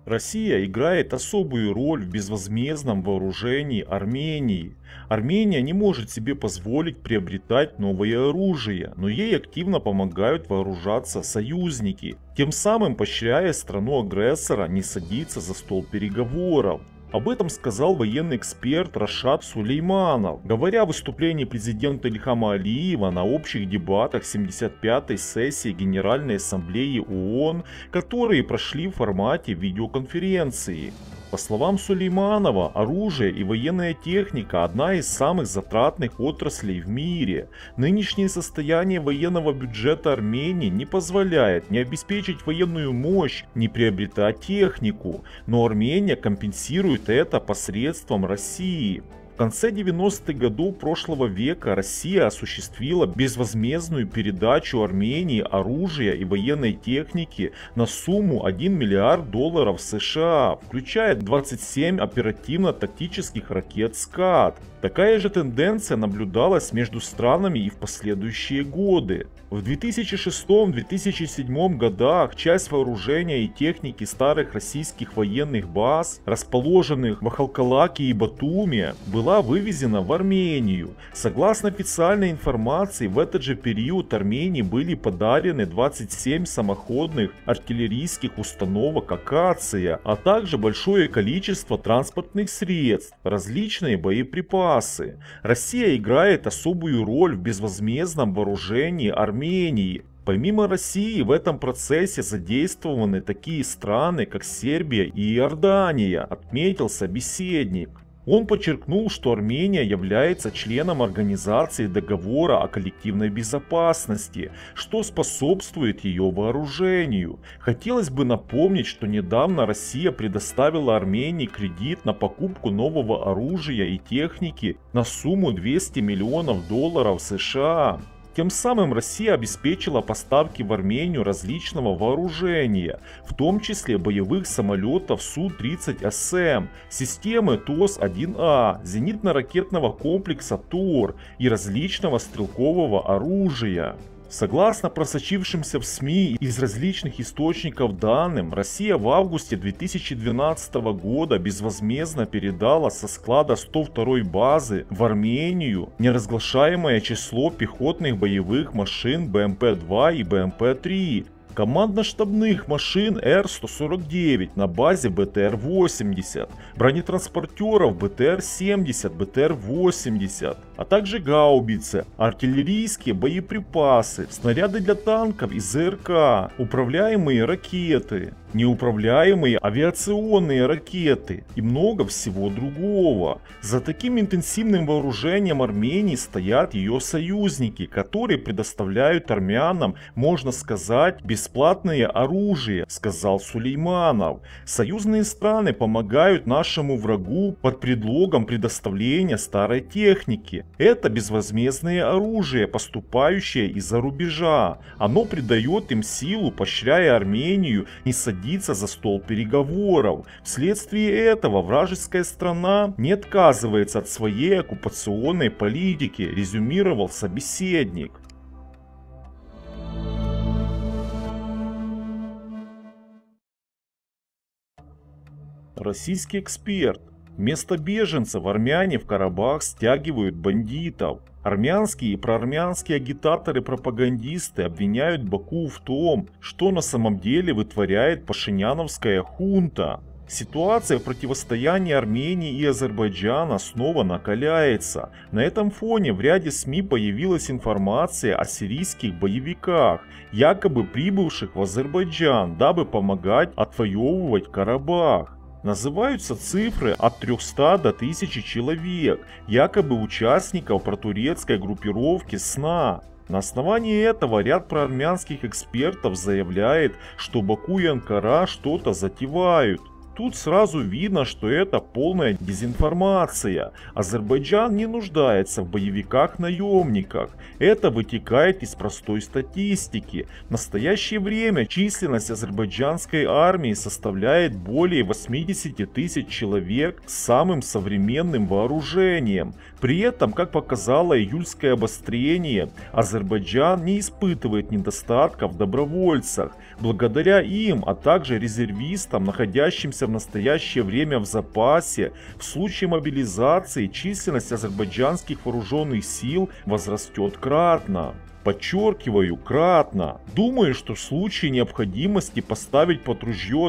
Россия играет особую роль в безвозмездном вооружении Армении. Армения не может себе позволить приобретать новое оружие, но ей активно помогают вооружаться союзники, тем самым поощряя страну-агрессора не садиться за стол переговоров. Об этом сказал военный эксперт Рашад Сулейманов, говоря о выступлении президента Ильхама Алиева на общих дебатах 75-й сессии Генеральной Ассамблеи ООН, которые прошли в формате видеоконференции. По словам Сулейманова, оружие и военная техника – одна из самых затратных отраслей в мире. Нынешнее состояние военного бюджета Армении не позволяет ни обеспечить военную мощь, ни приобретать технику, но Армения компенсирует это посредством России. В конце 90-х годов прошлого века Россия осуществила безвозмездную передачу Армении оружия и военной техники на сумму $1 миллиард США, включая 27 оперативно-тактических ракет «Скат». Такая же тенденция наблюдалась между странами и в последующие годы. В 2006-2007 годах часть вооружения и техники старых российских военных баз, расположенных в Ахалкалаке и Батуми, была вывезена в Армению. Согласно официальной информации, в этот же период Армении были подарены 27 самоходных артиллерийских установок «Акация», а также большое количество транспортных средств, различные боеприпасы. Россия играет особую роль в безвозмездном вооружении Армении. Помимо России в этом процессе задействованы такие страны, как Сербия и Иордания, отметил собеседник. Он подчеркнул, что Армения является членом Организации договора о коллективной безопасности, что способствует ее вооружению. Хотелось бы напомнить, что недавно Россия предоставила Армении кредит на покупку нового оружия и техники на сумму $200 миллионов США. Тем самым Россия обеспечила поставки в Армению различного вооружения, в том числе боевых самолетов Су-30СМ, системы ТОС-1А, зенитно-ракетного комплекса ТОР и различного стрелкового оружия. Согласно просочившимся в СМИ из различных источников данным, Россия в августе 2012 года безвозмездно передала со склада 102-й базы в Армению неразглашаемое число пехотных боевых машин БМП-2 и БМП-3, командно-штабных машин Р-149 на базе БТР-80, бронетранспортеров БТР-70, БТР-80, а также гаубицы, артиллерийские боеприпасы, снаряды для танков и ЗРК, управляемые ракеты, неуправляемые авиационные ракеты и много всего другого. За таким интенсивным вооружением Армении стоят ее союзники, которые предоставляют армянам, можно сказать, бесплатное оружие, сказал Сулейманов. Союзные страны помогают нашему врагу под предлогом предоставления старой техники. Это безвозмездное оружие, поступающее из-за рубежа. Оно придает им силу, поощряя Армению не садиться за стол переговоров. Вследствие этого вражеская страна не отказывается от своей оккупационной политики, резюмировал собеседник. Российский эксперт. Вместо беженцев армяне в Карабах стягивают бандитов. Армянские и проармянские агитаторы-пропагандисты обвиняют Баку в том, что на самом деле вытворяет пашиняновская хунта. Ситуация в противостоянии Армении и Азербайджана снова накаляется. На этом фоне в ряде СМИ появилась информация о сирийских боевиках, якобы прибывших в Азербайджан, дабы помогать отвоевывать Карабах. Называются цифры от 300 до 1000 человек, якобы участников протурецкой группировки СНА. На основании этого ряд проармянских экспертов заявляет, что Баку и Анкара что-то затевают. Тут сразу видно, что это полная дезинформация. Азербайджан не нуждается в боевиках-наемниках. Это вытекает из простой статистики. В настоящее время численность азербайджанской армии составляет более 80 тысяч человек с самым современным вооружением. При этом, как показало июльское обострение, Азербайджан не испытывает недостатка в добровольцах. Благодаря им, а также резервистам, находящимся в настоящее время в запасе, в случае мобилизации численность азербайджанских вооруженных сил возрастет кратно. Подчеркиваю, кратно. Думаю, что в случае необходимости поставить под ружье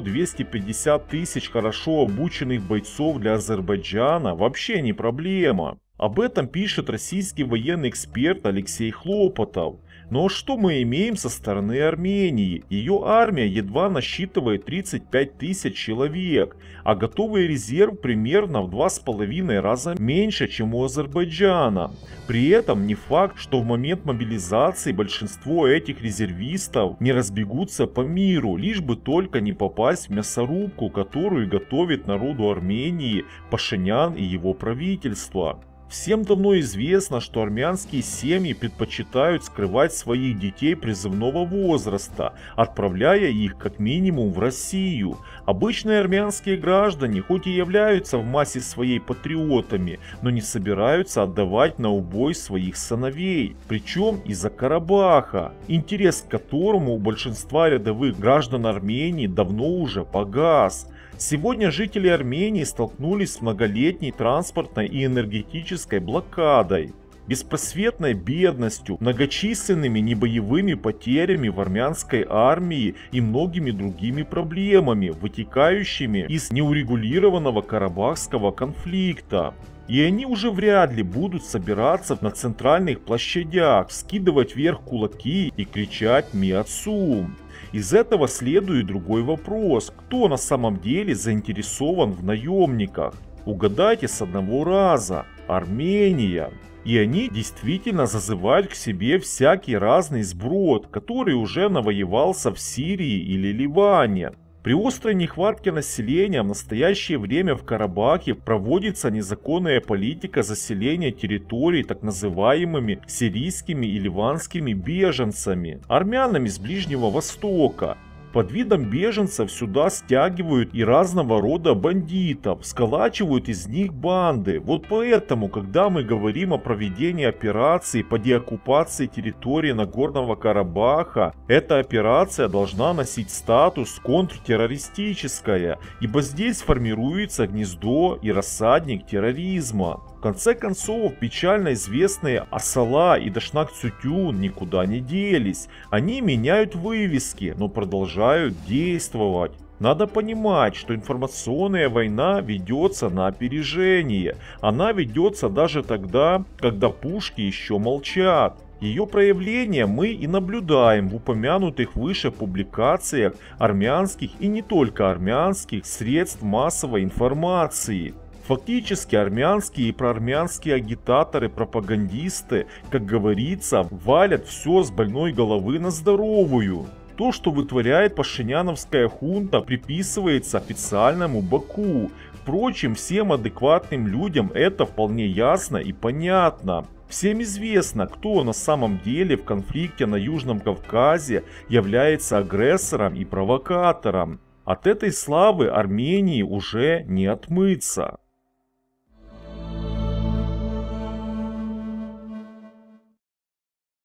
250 тысяч хорошо обученных бойцов для Азербайджана вообще не проблема. Об этом пишет российский военный эксперт Алексей Хлопотов. Но что мы имеем со стороны Армении? Ее армия едва насчитывает 35 тысяч человек, а готовый резерв примерно в 2,5 раза меньше, чем у Азербайджана. При этом не факт, что в момент мобилизации большинство этих резервистов не разбегутся по миру, лишь бы только не попасть в мясорубку, которую готовит народу Армении Пашинян и его правительство. Всем давно известно, что армянские семьи предпочитают скрывать своих детей призывного возраста, отправляя их как минимум в Россию. Обычные армянские граждане хоть и являются в массе своей патриотами, но не собираются отдавать на убой своих сыновей, причем из-за Карабаха, интерес к которому у большинства рядовых граждан Армении давно уже погас. Сегодня жители Армении столкнулись с многолетней транспортной и энергетической блокадой, беспросветной бедностью, многочисленными небоевыми потерями в армянской армии и многими другими проблемами, вытекающими из неурегулированного карабахского конфликта. И они уже вряд ли будут собираться на центральных площадях, вскидывать вверх кулаки и кричать «Миацум». Из этого следует другой вопрос: кто на самом деле заинтересован в наемниках? Угадайте с одного раза: Армения. И они действительно зазывают к себе всякий разный сброд, который уже навоевался в Сирии или Ливане. При острой нехватке населения в настоящее время в Карабахе проводится незаконная политика заселения территорий так называемыми сирийскими и ливанскими беженцами, армянами с Ближнего Востока. Под видом беженцев сюда стягивают и разного рода бандитов, сколачивают из них банды. Вот поэтому, когда мы говорим о проведении операции по деоккупации территории Нагорного Карабаха, эта операция должна носить статус контртеррористическая, ибо здесь формируется гнездо и рассадник терроризма. В конце концов, печально известные Асала и Дашнак-Цутюн никуда не делись. Они меняют вывески, но продолжают действовать. Надо понимать, что информационная война ведется на опережение. Она ведется даже тогда, когда пушки еще молчат. Ее проявление мы и наблюдаем в упомянутых выше публикациях армянских и не только армянских средств массовой информации. Фактически армянские и проармянские агитаторы-пропагандисты, как говорится, валят все с больной головы на здоровую. То, что вытворяет пашиняновская хунта, приписывается официальному Баку. Впрочем, всем адекватным людям это вполне ясно и понятно. Всем известно, кто на самом деле в конфликте на Южном Кавказе является агрессором и провокатором. От этой славы Армении уже не отмыться.